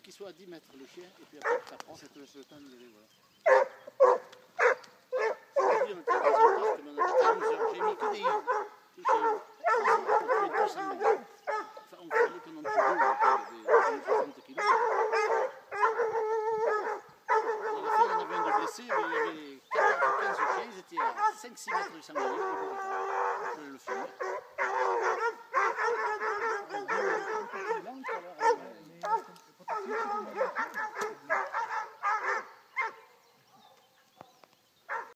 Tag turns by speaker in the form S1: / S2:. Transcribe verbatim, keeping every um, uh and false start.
S1: qu'il soit à dix mètres le chien, et puis après tu t'apprends.
S2: Ça te laisse le temps d'y aller, voilà.
S1: Aujourd'hui, on était dans un parc, mais on a quitté à douze heures. J'ai mis que des. J'ai tué deux cents mille. Enfin, on fallait qu'on en tue deux, des soixante kilos. À la fin, il y en avait un de blessé, mais il y avait quatorze ou quinze chiens, ils étaient à cinq six mètres du sanglier. Je voulais le finir.